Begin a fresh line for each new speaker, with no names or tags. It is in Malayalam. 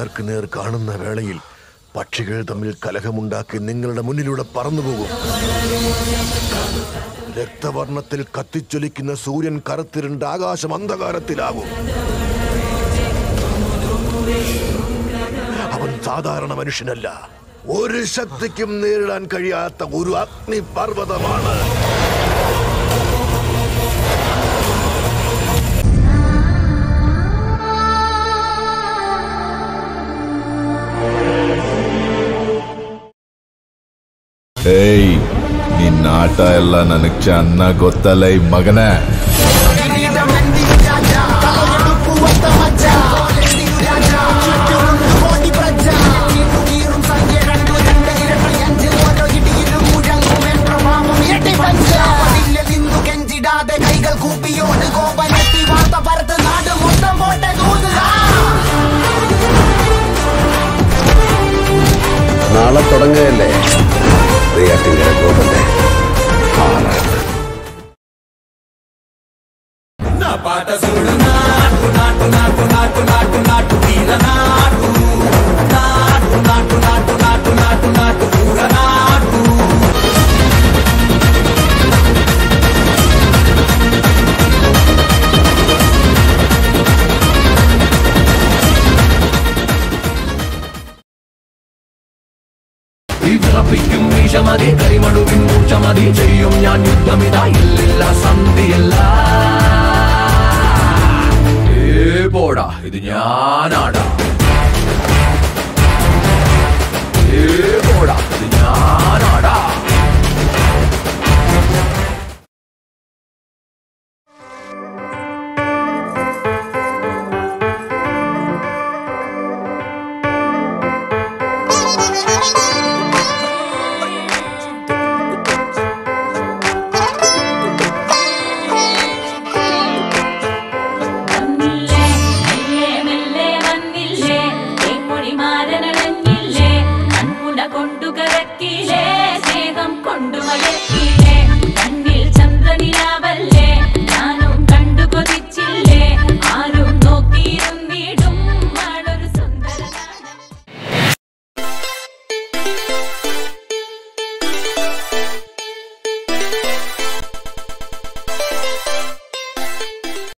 നേർക്കുനേർ കാണുന്ന വേളയിൽ പക്ഷികൾ തമ്മിൽ കലഹമുണ്ടാക്കി നിങ്ങളുടെ മുന്നിലൂടെ പറന്നുപോകും. രക്തവർണ്ണത്തിൽ കത്തിച്ചൊലിക്കുന്ന സൂര്യൻ കറുത്തിരുണ്ട ആകാശം അന്ധകാരത്തിലാകും. അവൻ സാധാരണ മനുഷ്യനല്ല, ഒരു ശക്തിക്കും നേരിടാൻ കഴിയാത്ത ഒരു അഗ്നിപർവ്വതമാണ്.
ಏಯ್ ನಿನ್ನ ಆಟ ಎಲ್ಲ ನನಗ್ ಚೆನ್ನಾಗ್ ಗೊತ್ತಲ್ಲ ಈ ಮಗನೇ.
നാളെ തുടങ്ങുകയല്ലേ നെയ്യാറ്റിൻകര ഗോപന്റെ
വിറപ്പിക്കും വിഷമതി കരിമടുവിൻ മൂർച്ചമതി ചെയ്യും ഞാൻ യുദ്ധമിതാ ഇല്ലില്ല സന്ധിയില്ല. പോടാ ഇത് ഞാനാടാ, പോടാ ഇത് ഞാനാടാ.